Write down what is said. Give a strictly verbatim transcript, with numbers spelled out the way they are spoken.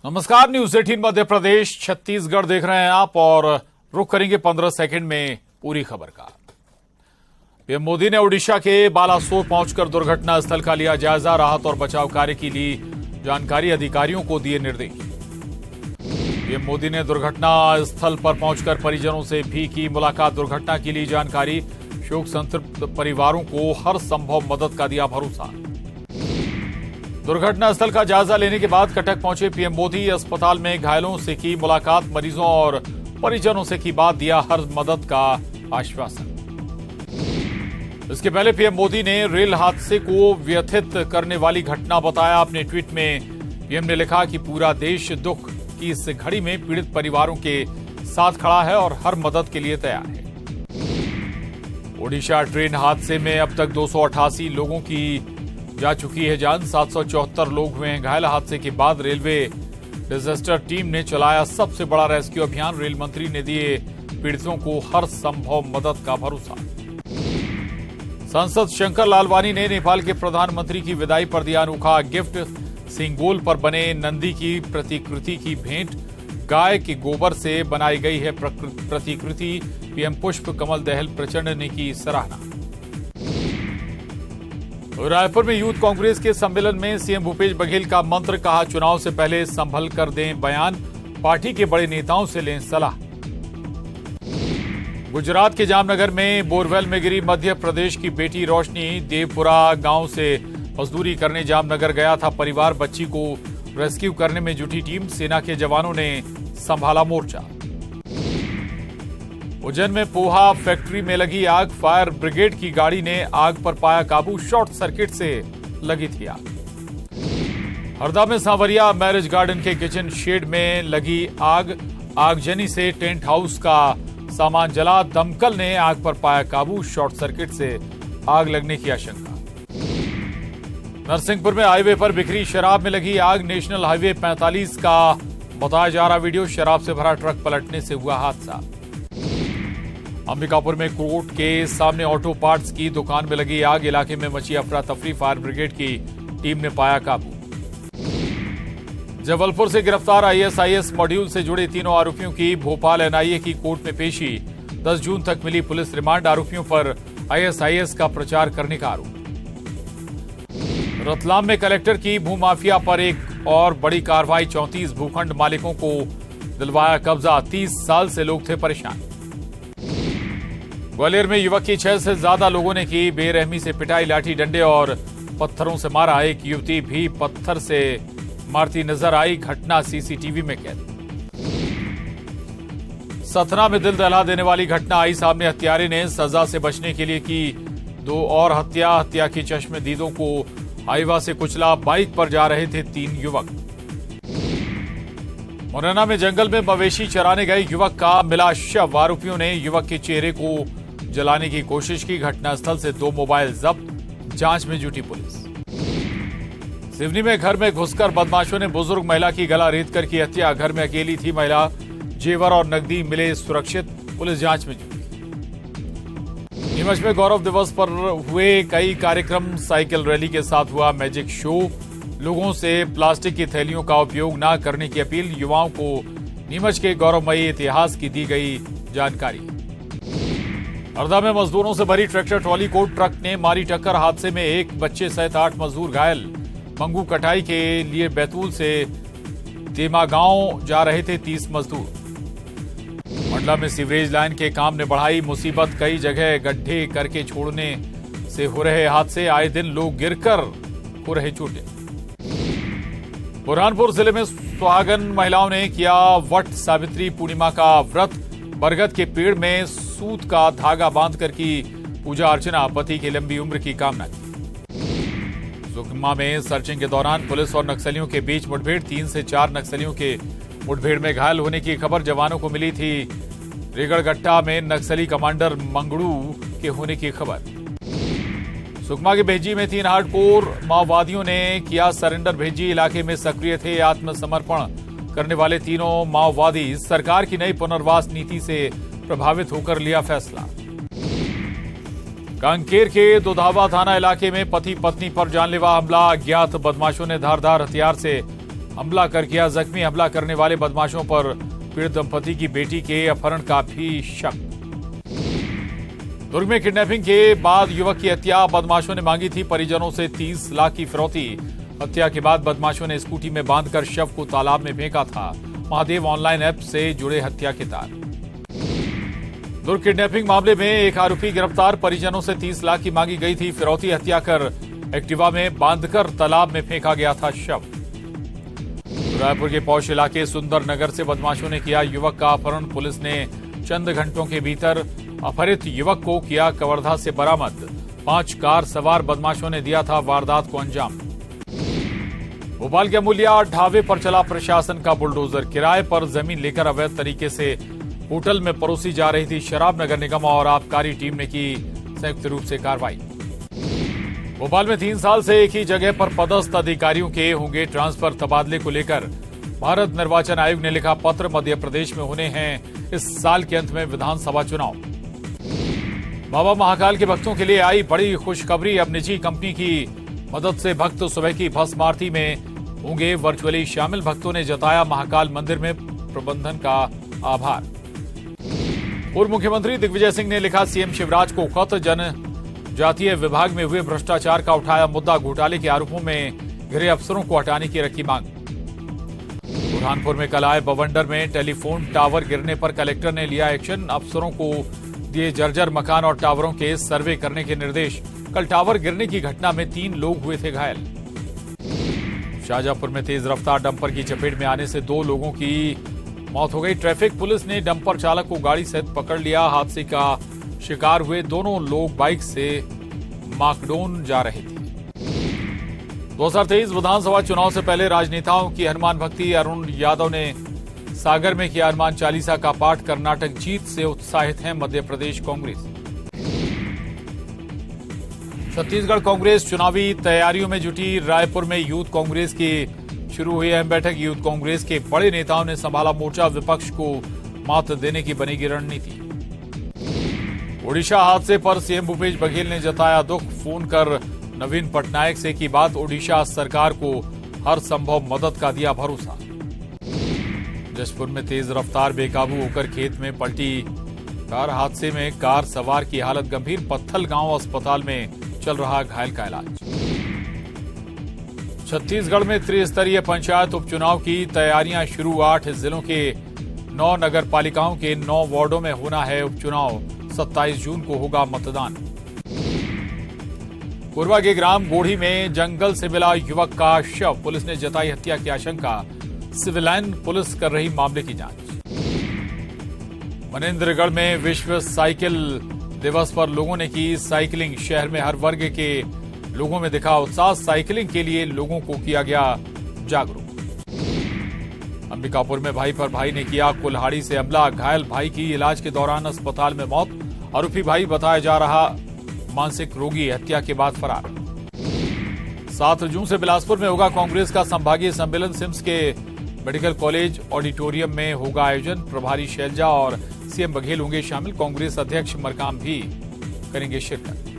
नमस्कार, न्यूज अठारह मध्य प्रदेश छत्तीसगढ़ देख रहे हैं आप और रुक करेंगे पंद्रह सेकंड में पूरी खबर का। पीएम मोदी ने ओडिशा के बालासोर पहुंचकर दुर्घटना स्थल का लिया जायजा, राहत और बचाव कार्य की ली जानकारी, अधिकारियों को दिए निर्देश। पीएम मोदी ने दुर्घटना स्थल पर पहुंचकर परिजनों से भी की मुलाकात, दुर्घटना की ली जानकारी, शोक संतप्त परिवारों को हर संभव मदद का दिया भरोसा। दुर्घटना स्थल का जायजा लेने के बाद कटक पहुंचे पीएम मोदी, अस्पताल में घायलों से की मुलाकात, मरीजों और परिजनों से की बात, दिया हर मदद का आश्वासन। इसके पहले पीएम मोदी ने रेल हादसे को व्यथित करने वाली घटना बताया। अपने ट्वीट में पीएम ने लिखा कि पूरा देश दुख की इस घड़ी में पीड़ित परिवारों के साथ खड़ा है और हर मदद के लिए तैयार है। ओडिशा ट्रेन हादसे में अब तक दो सौ अठासी लोगों की जा चुकी है जान, सात सौ चौहत्तर लोग हुए हैं घायल। हादसे के बाद रेलवे डिजास्टर टीम ने चलाया सबसे बड़ा रेस्क्यू अभियान, रेल मंत्री ने दिए पीड़ितों को हर संभव मदद का भरोसा। सांसद शंकर लालवानी ने नेपाल के प्रधानमंत्री की विदाई पर दिया अनोखा गिफ्ट, सिंगोल पर बने नंदी की प्रतिकृति की भेंट, गाय के गोबर से बनाई गई है प्रतिकृति, पीएम पुष्प कमल दहल प्रचंड ने की सराहना। रायपुर में यूथ कांग्रेस के सम्मेलन में सीएम भूपेश बघेल का मंत्र, कहा चुनाव से पहले संभल कर दें बयान, पार्टी के बड़े नेताओं से लें सलाह। गुजरात के जामनगर में बोरवेल में गिरी मध्य प्रदेश की बेटी रोशनी, देवपुरा गांव से मजदूरी करने जामनगर गया था परिवार, बच्ची को रेस्क्यू करने में जुटी टीम, सेना के जवानों ने संभाला मोर्चा। उज्जैन में पोहा फैक्ट्री में लगी आग, फायर ब्रिगेड की गाड़ी ने आग पर पाया काबू, शॉर्ट सर्किट से लगी थी आग। हरदा में सांवरिया मैरिज गार्डन के किचन शेड में लगी आग, आगजनी से टेंट हाउस का सामान जला, दमकल ने आग पर पाया काबू, शॉर्ट सर्किट से आग लगने की आशंका। नरसिंहपुर में हाईवे पर बिखरी शराब में लगी आग, नेशनल हाईवे पैंतालीस का बताया जा रहा वीडियो, शराब से भरा ट्रक पलटने से हुआ हादसा। अंबिकापुर में कोर्ट के सामने ऑटो पार्ट्स की दुकान में लगी आग, इलाके में मची अफरा तफरी, फायर ब्रिगेड की टीम ने पाया काबू। जबलपुर से गिरफ्तार आईएसआईएस मॉड्यूल से जुड़े तीनों आरोपियों की भोपाल एनआईए की कोर्ट में पेशी, दस जून तक मिली पुलिस रिमांड, आरोपियों पर आईएसआईएस का प्रचार करने का आरोप। रतलाम में कलेक्टर की भूमाफिया पर एक और बड़ी कार्रवाई, चौंतीस भूखंड मालिकों को दिलवाया कब्जा, तीस साल से लोग थे परेशान। ग्वालियर में युवक की छह से ज्यादा लोगों ने की बेरहमी से पिटाई, लाठी डंडे और पत्थरों से मारा, एक युवती भी पत्थर से मारती नजर आई, घटना सीसीटीवी में कैद। सतना में दिल दहला देने वाली घटना आई सामने, हत्यारे ने सजा से बचने के लिए की दो और हत्या, हत्या की चश्मदीदों को हाईवा से कुचला, बाइक पर जा रहे थे तीन युवक। मुरैना में जंगल में मवेशी चराने गए युवक का मिला शव, आरोपियों ने युवक के चेहरे को जलाने की कोशिश की, घटनास्थल से दो मोबाइल जब्त, जांच में जुटी पुलिस। सिवनी में घर में घुसकर बदमाशों ने बुजुर्ग महिला की गला रेत कर की हत्या, घर में अकेली थी महिला, जेवर और नकदी मिले सुरक्षित, पुलिस जांच में जुटी। नीमच में गौरव दिवस पर हुए कई कार्यक्रम, साइकिल रैली के साथ हुआ मैजिक शो, लोगों से प्लास्टिक की थैलियों का उपयोग न करने की अपील, युवाओं को नीमच के गौरवमयी इतिहास की दी गई जानकारी। हरदा में मजदूरों से भरी ट्रैक्टर ट्रॉली को ट्रक ने मारी टक्कर, हादसे में एक बच्चे सहित आठ मजदूर घायल, मंगू कटाई के लिए बैतूल से तेमा गांव जा रहे थे तीस मजदूर। मंडला में सीवरेज लाइन के काम ने बढ़ाई मुसीबत, कई जगह गड्ढे करके छोड़ने से हो रहे हादसे, आए दिन लोग गिरकर हो रहे चोटें। बुरहानपुर जिले में सुहागन महिलाओं ने किया वट सावित्री पूर्णिमा का व्रत, बरगद के पेड़ में सूत का धागा बांधकर की पूजा अर्चना, पति की लंबी उम्र की कामना की। सुकमा में सर्चिंग के दौरान पुलिस और नक्सलियों के बीच मुठभेड़, तीन से चार नक्सलियों के मुठभेड़ में घायल होने की खबर जवानों को मिली थी। रेगड़गट्टा में नक्सली कमांडर मंगड़ू के होने की खबर। सुकमा के भेजी में तीन हार्डकोर माओवादियों ने किया सरेंडर, भेजी इलाके में सक्रिय थे आत्मसमर्पण करने वाले तीनों माओवादी, सरकार की नई पुनर्वास नीति से प्रभावित होकर लिया फैसला। कांकेर के दुधावा थाना इलाके में पति पत्नी पर जानलेवा हमला, अज्ञात बदमाशों ने धारदार हथियार से हमला कर किया जख्मी। हमला करने वाले बदमाशों पर पीड़ित दंपति की बेटी के अपहरण का भी शक। दुर्ग में किडनैपिंग के बाद युवक की हत्या। बदमाशों ने मांगी थी परिजनों से तीस लाख की फिरौती। हत्या के बाद बदमाशों ने स्कूटी में बांधकर शव को तालाब में फेंका था। महादेव ऑनलाइन ऐप से जुड़े हत्या के तार। दुर्ग किडनैपिंग मामले में एक आरोपी गिरफ्तार। परिजनों से तीस लाख की मांगी गई थी फिरौती। हत्या कर एक्टिवा में बांधकर तालाब में फेंका गया था शव। रायपुर के पौष इलाके सुंदर नगर से बदमाशों ने किया युवक का अपहरण। पुलिस ने चंद घंटों के भीतर अपहरित युवक को किया कवर्धा से बरामद। पांच कार सवार बदमाशों ने दिया था वारदात को अंजाम। भोपाल के अमूलिया ढाबे पर चला प्रशासन का बुलडोजर। किराए पर जमीन लेकर अवैध तरीके से होटल में परोसी जा रही थी शराब। नगर निगम और आबकारी टीम ने की संयुक्त रूप से कार्रवाई। भोपाल में तीन साल से एक ही जगह पर पदस्थ अधिकारियों के होंगे ट्रांसफर। तबादले को लेकर भारत निर्वाचन आयोग ने लिखा पत्र। मध्य प्रदेश में होने हैं इस साल के अंत में विधानसभा चुनाव। बाबा महाकाल के भक्तों के लिए आई बड़ी खुशखबरी। अब निजी कंपनी की मदद से भक्त सुबह की भस्म आरती में होंगे वर्चुअली शामिल। भक्तों ने जताया महाकाल मंदिर में प्रबंधन का आभार। पूर्व मुख्यमंत्री दिग्विजय सिंह ने लिखा सीएम शिवराज को खत। जनजातीय विभाग में हुए भ्रष्टाचार का उठाया मुद्दा। घोटाले के आरोपों में घिरे अफसरों को हटाने की रखी मांग। बुरहानपुर में कल आए बवंडर में टेलीफोन टावर गिरने पर कलेक्टर ने लिया एक्शन। अफसरों को दिए जर्जर मकान और टावरों के सर्वे करने के निर्देश। कल टावर गिरने की घटना में तीन लोग हुए थे घायल। शाहजहांपुर में तेज रफ्तार डंपर की चपेट में आने से दो लोगों की मौत हो गई। ट्रैफिक पुलिस ने डंपर चालक को गाड़ी सहित पकड़ लिया। हादसे का शिकार हुए दोनों लोग बाइक से माकडोन जा रहे थे। दो हजार तेईस विधानसभा चुनाव से पहले राजनेताओं की हनुमान भक्ति। अरुण यादव ने सागर में किया हनुमान चालीसा का पाठ। कर्नाटक जीत से उत्साहित है मध्य प्रदेश कांग्रेस। छत्तीसगढ़ कांग्रेस चुनावी तैयारियों में जुटी। रायपुर में यूथ कांग्रेस की शुरू हुई अहम बैठक। यूथ कांग्रेस के बड़े नेताओं ने संभाला मोर्चा। विपक्ष को मात देने की बनेगी रणनीति। ओडिशा हादसे पर सीएम भूपेश बघेल ने जताया दुख। फोन कर नवीन पटनायक से की बात। ओडिशा सरकार को हर संभव मदद का दिया भरोसा। जशपुर में तेज रफ्तार बेकाबू होकर खेत में पलटी कार। हादसे में कार सवार की हालत गंभीर। पत्थल गांव अस्पताल में चल रहा घायल का इलाज। छत्तीसगढ़ में त्रिस्तरीय पंचायत उपचुनाव की तैयारियां शुरू। आठ जिलों के नौ नगर पालिकाओं के नौ वार्डों में होना है उपचुनाव। सत्ताईस जून को होगा मतदान। कोरबा के ग्राम गोढ़ी में जंगल से मिला युवक का शव। पुलिस ने जताई हत्या की आशंका। सिविल लाइन पुलिस कर रही मामले की जांच। मनेन्द्रगढ़ में विश्व साइकिल दिवस पर लोगों ने की साइकिलिंग। शहर में हर वर्ग के लोगों में दिखा उत्साह। साइकिलिंग के लिए लोगों को किया गया जागरूक। अंबिकापुर में भाई पर भाई ने किया कुल्हाड़ी से हमला। घायल भाई की इलाज के दौरान अस्पताल में मौत। आरोपी भाई बताया जा रहा मानसिक रोगी। हत्या के बाद फरार। सात जून से बिलासपुर में होगा कांग्रेस का संभागीय सम्मेलन। सिम्स के मेडिकल कॉलेज ऑडिटोरियम में होगा आयोजन। प्रभारी शैलजा और सीएम बघेल होंगे शामिल। कांग्रेस अध्यक्ष मरकाम भी करेंगे शिरकत।